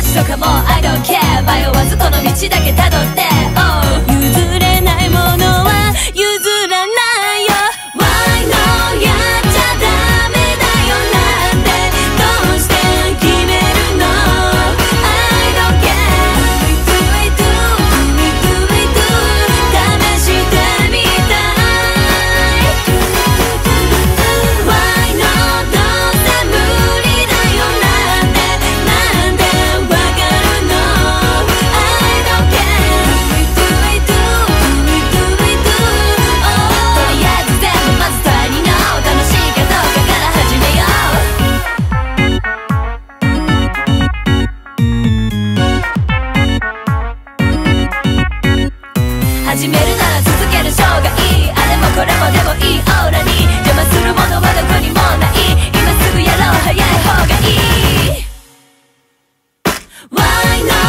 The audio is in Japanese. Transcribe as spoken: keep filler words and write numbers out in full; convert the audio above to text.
ちとかも I don't care 迷わずこの道だけたどって、oh、譲れないものは譲らないよ Why no やっちゃダメだよなんてどうして決めるの I don't care Do it do it do it do 試してみたい Why no どうせ無理だよなんてなんでわかるの I don't care Do it do it do it do Oh とりあえず全部まずトライにの楽しいかどうかから始めよう始めるなら続ける生涯いいあれもこれもでもいいオーラに邪魔するものはどこにもない今すぐやろう早い方がいい Why not